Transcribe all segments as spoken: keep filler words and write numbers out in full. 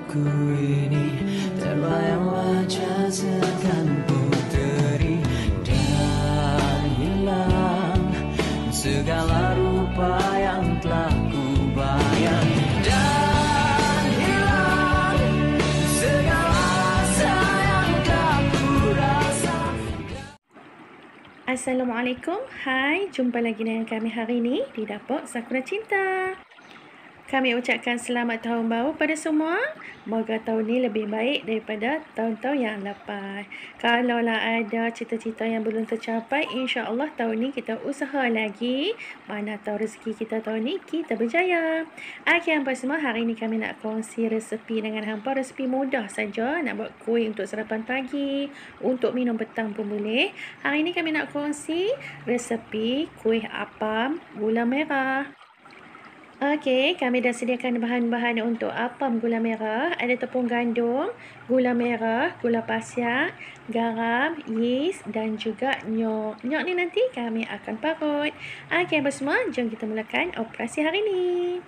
Ku ini terbayang wajah segan puteri dan hilang segala rupa yang telah ku bayang dan hilang segala rasa yang telah ku rasa. Assalamualaikum, hai, jumpa lagi dengan kami hari ini di Dapur Sakura Cinta. Kami ucapkan selamat tahun baru pada semua. Moga tahun ini lebih baik daripada tahun-tahun yang lepas. Kalaulah ada cita-cita yang belum tercapai, insya-Allah tahun ini kita usaha lagi. Mana tahu rezeki kita tahun ini kita berjaya. Okey hampa semua, hari ini kami nak kongsi resepi dengan hampa. Resepi mudah saja, nak buat kuih untuk sarapan pagi, untuk minum petang pun boleh. Hari ini kami nak kongsi resepi kuih apam gula merah. Okey, kami dah sediakan bahan-bahan untuk apam gula merah. Ada tepung gandum, gula merah, gula pasiak, garam, yeast dan juga nyok. Nyok ni nanti kami akan parut. Okey, apa semua, jom kita mulakan operasi hari ini.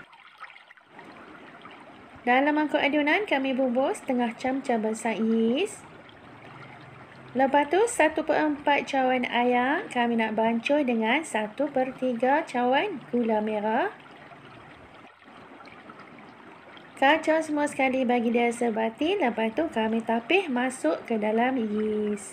Dalam mangkuk adunan, kami bubur setengah camca besar yeast. Lepas tu, satu per empat cawan air kami nak bancuh dengan satu per tiga cawan gula merah. Kacau semua sekali bagi dia sebati. Lepas tu kami tapih masuk ke dalam yeast.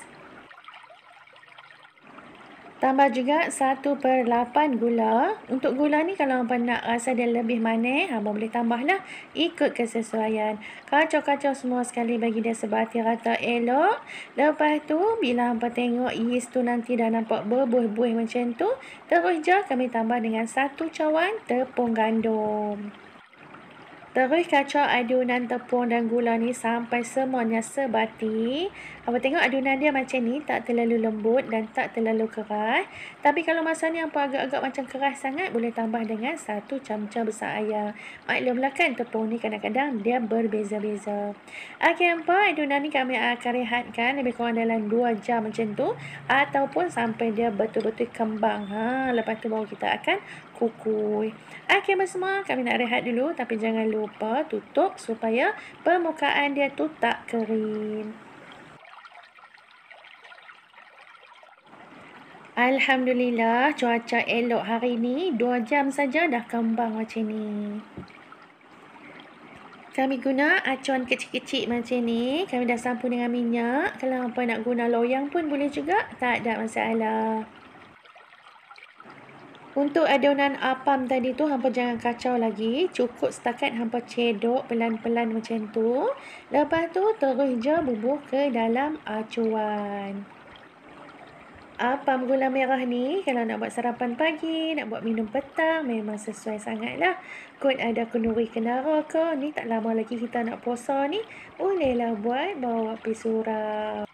Tambah juga satu per lapan gula. Untuk gula ni kalau hampa nak rasa dia lebih manis, hampa boleh tambahlah ikut kesesuaian. Kacau-kacau semua sekali bagi dia sebati rata elok. Lepas tu bila hampa tengok yeast tu nanti dah nampak berbuih-buih macam tu, terus je kami tambah dengan satu cawan tepung gandum. Terus kacau adunan tepung dan gula ni sampai semuanya sebati. Apa tengok adunan dia macam ni, tak terlalu lembut dan tak terlalu keras. Tapi kalau masa ni apa agak-agak macam keras sangat, boleh tambah dengan satu camca besar air. Maklumlah kan tepung ni kadang-kadang dia berbeza-beza. Okey hampa, adunan ni kami akan rehatkan lebih kurang dalam dua jam macam tu. Ataupun sampai dia betul-betul kembang. Ha, lepas tu baru kita akan kukuh. Okey semua, kami nak rehat dulu tapi jangan lupa tutup supaya permukaan dia tu tak kering. Alhamdulillah, cuaca elok hari ni. Dua jam saja dah kembang macam ni. Kami guna acuan kecil-kecil macam ni. Kami dah sapu dengan minyak. Kalau hampa nak guna loyang pun boleh juga, tak ada masalah. Untuk adunan apam tadi tu, hampa jangan kacau lagi. Cukup setakat hampa cedok pelan-pelan macam tu. Lepas tu, terus je bubur ke dalam acuan. Apam gula merah ni, kalau nak buat sarapan pagi, nak buat minum petang, memang sesuai sangat lah. Kot ada kenduri kenara ke, ni tak lama lagi kita nak puasa ni, bolehlah buat bawa pergi surau.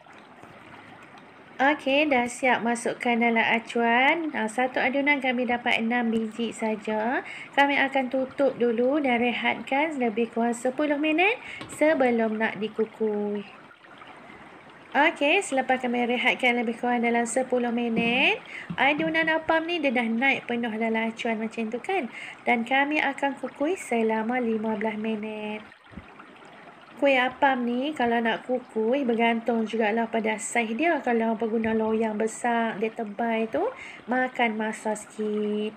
Okey, dah siap masukkan dalam acuan. Ha, satu adunan kami dapat enam biji saja. Kami akan tutup dulu dan rehatkan lebih kurang sepuluh minit sebelum nak dikukuh. Okey, selepas kami rehatkan lebih kurang dalam sepuluh minit, adunan apam ni dia dah naik penuh dalam acuan macam tu kan. Dan kami akan kukuh selama lima belas minit. Kuih apam ni kalau nak kukuh bergantung jugalah pada saiz dia. Kalau hampa guna loyang besar, dia tebal tu, makan masa sikit.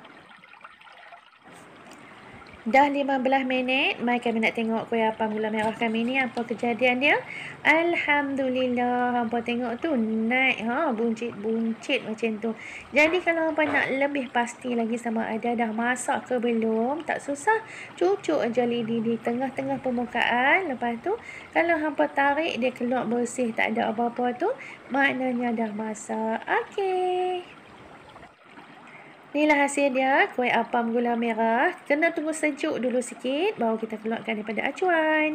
Dah lima belas minit, mai kami nak tengok kuih apam gula merah kami ni apa kejadian dia. Alhamdulillah, hampa tengok tu naik ha, buncit-buncit macam tu. Jadi kalau hampa nak lebih pasti lagi sama ada dah masak ke belum, tak susah. Cucuk aja lidi di tengah-tengah permukaan. Lepas tu, kalau hampa tarik dia keluar bersih, tak ada apa-apa tu, maknanya dah masak. Okey. Inilah hasil dia, kuih apam gula merah. Kena tunggu sejuk dulu sikit, baru kita keluarkan daripada acuan.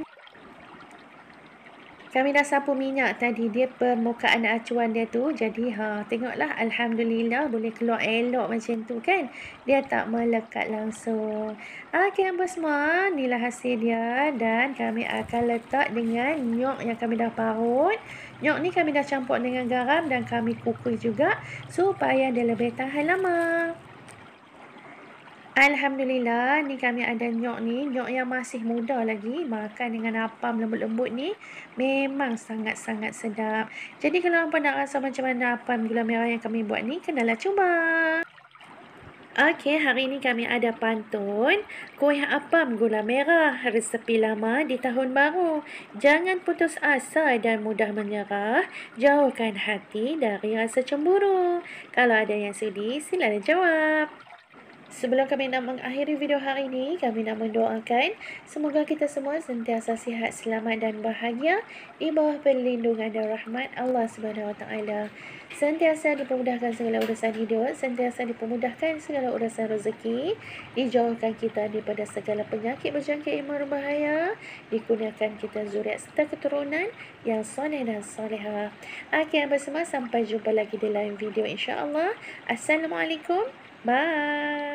Kami dah sapu minyak tadi, dia permukaan acuan dia tu. Jadi ha, tengoklah, Alhamdulillah boleh keluar elok macam tu kan. Dia tak melekat langsung. Okey hampa semua, inilah hasil dia. Dan kami akan letak dengan nyok yang kami dah parut. Nyok ni kami dah campur dengan garam dan kami kukuh juga supaya dia lebih tahan lama. Alhamdulillah, ni kami ada nyok ni, nyok yang masih muda lagi. Makan dengan apam lembut-lembut ni memang sangat-sangat sedap. Jadi kalau hampa nak rasa macam mana apam gula merah yang kami buat ni, kenalah cuba. Okey, hari ini kami ada pantun kuih apam gula merah, resepi lama di tahun baru. Jangan putus asa dan mudah menyerah, jauhkan hati dari rasa cemburu. Kalau ada yang sudi, silalah jawab. Sebelum kami nak mengakhiri video hari ini, kami nak mendoakan semoga kita semua sentiasa sihat, selamat dan bahagia di bawah perlindungan dan rahmat Allah Subhanahu Wa Taala. Sentiasa dipermudahkan segala urusan hidup, sentiasa dipermudahkan segala urusan rezeki, dijauhkan kita daripada segala penyakit berjangkit yang berbahaya, dikurniakan kita zuriat serta keturunan yang soleh dan soleha. Akhir bersama, sampai jumpa lagi di lain video insya-Allah. Assalamualaikum. Bye.